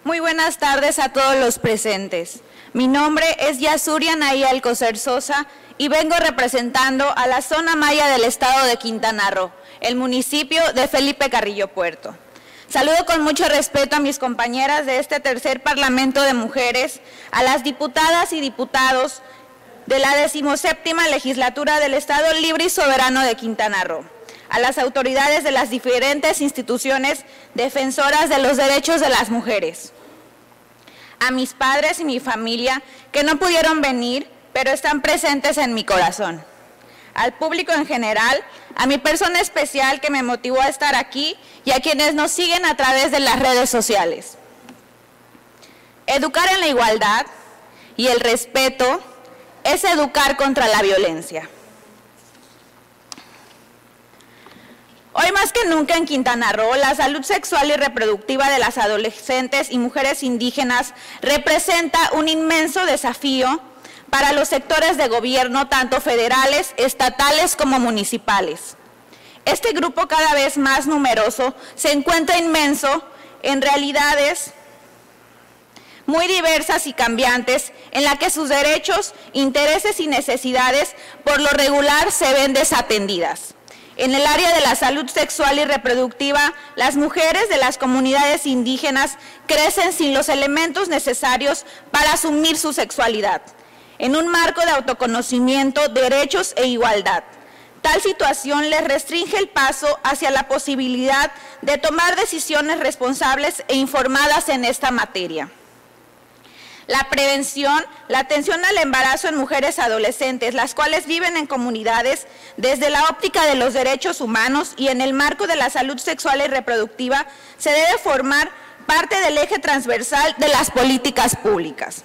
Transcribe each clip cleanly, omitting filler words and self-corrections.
Muy buenas tardes a todos los presentes. Mi nombre es Yasuria Naya Alcocer Sosa y vengo representando a la zona maya del estado de Quintana Roo, el municipio de Felipe Carrillo Puerto. Saludo con mucho respeto a mis compañeras de este tercer Parlamento de Mujeres, a las diputadas y diputados de la 17ª Legislatura del Estado Libre y Soberano de Quintana Roo, a las autoridades de las diferentes instituciones defensoras de los derechos de las mujeres, a mis padres y mi familia que no pudieron venir, pero están presentes en mi corazón, al público en general, a mi persona especial que me motivó a estar aquí y a quienes nos siguen a través de las redes sociales. Educar en la igualdad y el respeto es educar contra la violencia. Hoy más que nunca en Quintana Roo, la salud sexual y reproductiva de las adolescentes y mujeres indígenas representa un inmenso desafío para los sectores de gobierno, tanto federales, estatales como municipales. Este grupo cada vez más numeroso se encuentra inmenso en realidades muy diversas y cambiantes, en la que sus derechos, intereses y necesidades por lo regular se ven desatendidas. En el área de la salud sexual y reproductiva, las mujeres de las comunidades indígenas crecen sin los elementos necesarios para asumir su sexualidad, en un marco de autoconocimiento, derechos e igualdad. Tal situación les restringe el paso hacia la posibilidad de tomar decisiones responsables e informadas en esta materia. La prevención, la atención al embarazo en mujeres adolescentes, las cuales viven en comunidades desde la óptica de los derechos humanos y en el marco de la salud sexual y reproductiva, se debe formar parte del eje transversal de las políticas públicas,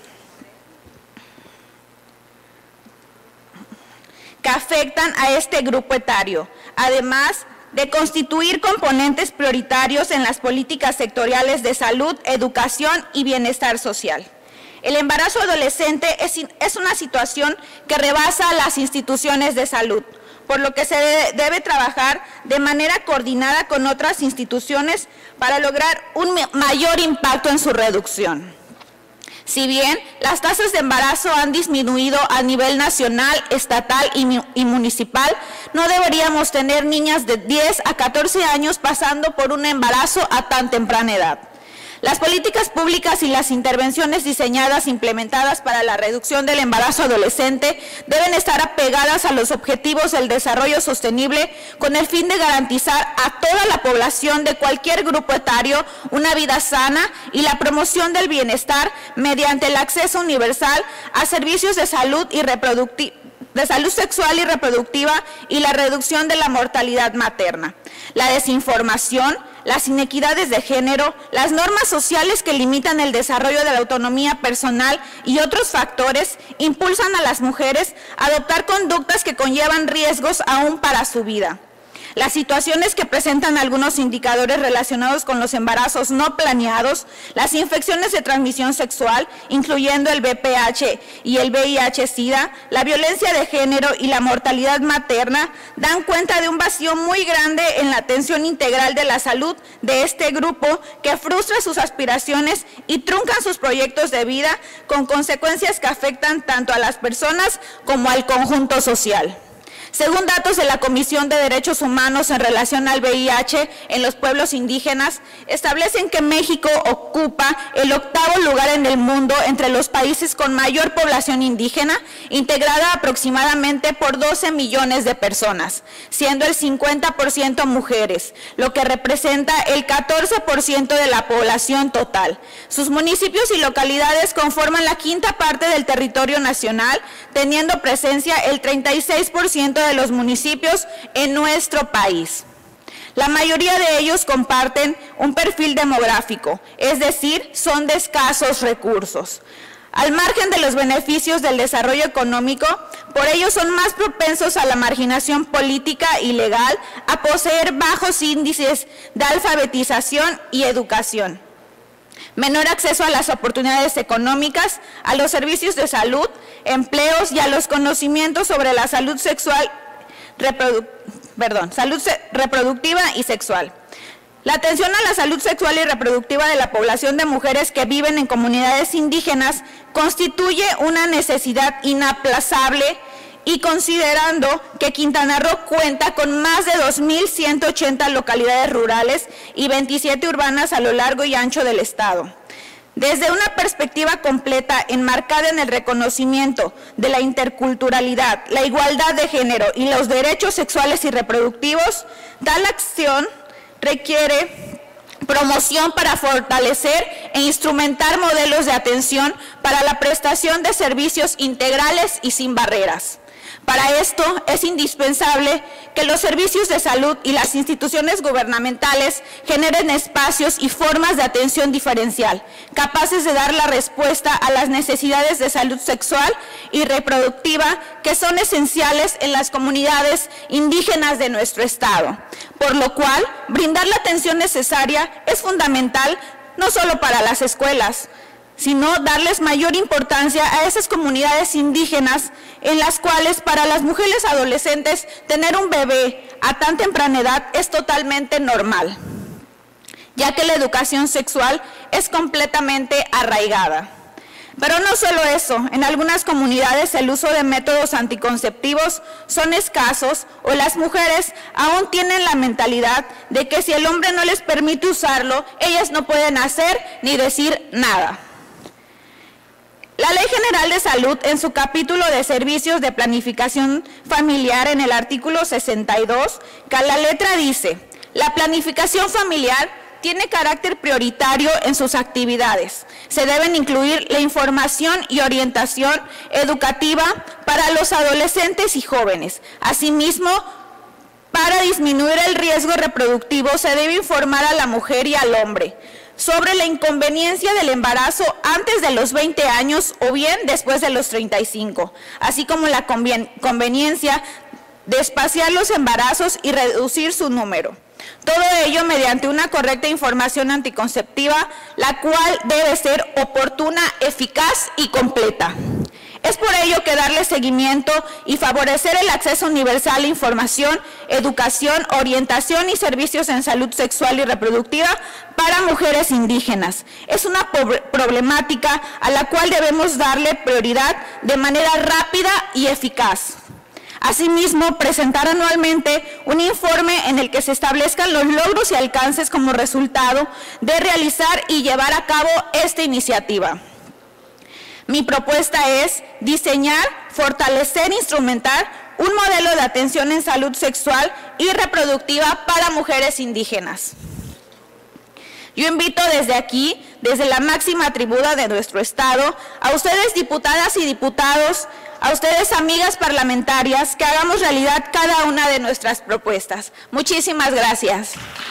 que afectan a este grupo etario, además de constituir componentes prioritarios en las políticas sectoriales de salud, educación y bienestar social. El embarazo adolescente es una situación que rebasa las instituciones de salud, por lo que se debe trabajar de manera coordinada con otras instituciones para lograr un mayor impacto en su reducción. Si bien las tasas de embarazo han disminuido a nivel nacional, estatal y municipal, no deberíamos tener niñas de 10 a 14 años pasando por un embarazo a tan temprana edad. Las políticas públicas y las intervenciones diseñadas e implementadas para la reducción del embarazo adolescente deben estar apegadas a los objetivos del desarrollo sostenible con el fin de garantizar a toda la población de cualquier grupo etario una vida sana y la promoción del bienestar mediante el acceso universal a servicios de salud sexual y reproductiva y la reducción de la mortalidad materna. La desinformación, las inequidades de género, las normas sociales que limitan el desarrollo de la autonomía personal y otros factores impulsan a las mujeres a adoptar conductas que conllevan riesgos aún para su vida. Las situaciones que presentan algunos indicadores relacionados con los embarazos no planeados, las infecciones de transmisión sexual, incluyendo el VPH y el VIH-Sida, la violencia de género y la mortalidad materna, dan cuenta de un vacío muy grande en la atención integral de la salud de este grupo que frustra sus aspiraciones y truncan sus proyectos de vida con consecuencias que afectan tanto a las personas como al conjunto social. Según datos de la Comisión de Derechos Humanos en relación al VIH en los pueblos indígenas, establecen que México ocupa el 8º lugar en el mundo entre los países con mayor población indígena, integrada aproximadamente por 12 millones de personas, siendo el 50% mujeres, lo que representa el 14% de la población total. Sus municipios y localidades conforman la 5ª parte del territorio nacional, teniendo presencia el 36% de los municipios en nuestro país. La mayoría de ellos comparten un perfil demográfico, es decir, son de escasos recursos. Al margen de los beneficios del desarrollo económico, por ello son más propensos a la marginación política y legal, a poseer bajos índices de alfabetización y educación, menor acceso a las oportunidades económicas, a los servicios de salud, empleos y a los conocimientos sobre la salud sexual, salud reproductiva y sexual. La atención a la salud sexual y reproductiva de la población de mujeres que viven en comunidades indígenas constituye una necesidad inaplazable y considerando que Quintana Roo cuenta con más de 2.180 localidades rurales y 27 urbanas a lo largo y ancho del estado. Desde una perspectiva completa enmarcada en el reconocimiento de la interculturalidad, la igualdad de género y los derechos sexuales y reproductivos, tal acción requiere promoción para fortalecer e instrumentar modelos de atención para la prestación de servicios integrales y sin barreras. Para esto es indispensable que los servicios de salud y las instituciones gubernamentales generen espacios y formas de atención diferencial, capaces de dar la respuesta a las necesidades de salud sexual y reproductiva que son esenciales en las comunidades indígenas de nuestro estado, por lo cual brindar la atención necesaria es fundamental no solo para las escuelas, sino darles mayor importancia a esas comunidades indígenas en las cuales para las mujeres adolescentes tener un bebé a tan temprana edad es totalmente normal, ya que la educación sexual es completamente arraigada. Pero no solo eso, en algunas comunidades el uso de métodos anticonceptivos son escasos o las mujeres aún tienen la mentalidad de que si el hombre no les permite usarlo, ellas no pueden hacer ni decir nada. La Ley General de Salud, en su capítulo de Servicios de Planificación Familiar, en el artículo 62, que a la letra dice: la planificación familiar tiene carácter prioritario en sus actividades. Se deben incluir la información y orientación educativa para los adolescentes y jóvenes. Asimismo, para disminuir el riesgo reproductivo, se debe informar a la mujer y al hombre sobre la inconveniencia del embarazo antes de los 20 años o bien después de los 35, así como la conveniencia de espaciar los embarazos y reducir su número. Todo ello mediante una correcta información anticonceptiva, la cual debe ser oportuna, eficaz y completa. Es por ello que darle seguimiento y favorecer el acceso universal a información, educación, orientación y servicios en salud sexual y reproductiva para mujeres indígenas. Es una problemática a la cual debemos darle prioridad de manera rápida y eficaz. Asimismo, presentar anualmente un informe en el que se establezcan los logros y alcances como resultado de realizar y llevar a cabo esta iniciativa. Mi propuesta es diseñar, fortalecer e instrumentar un modelo de atención en salud sexual y reproductiva para mujeres indígenas. Yo invito desde aquí, desde la máxima tribuna de nuestro estado, a ustedes diputadas y diputados, a ustedes amigas parlamentarias, que hagamos realidad cada una de nuestras propuestas. Muchísimas gracias.